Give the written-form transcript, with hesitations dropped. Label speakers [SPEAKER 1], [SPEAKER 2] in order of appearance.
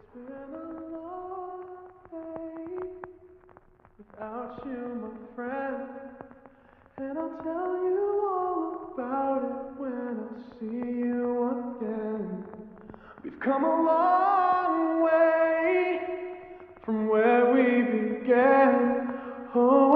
[SPEAKER 1] Been a long day without you, my friend, and I'll tell you all about it when I see you again. We've come a long way from where we began. Oh,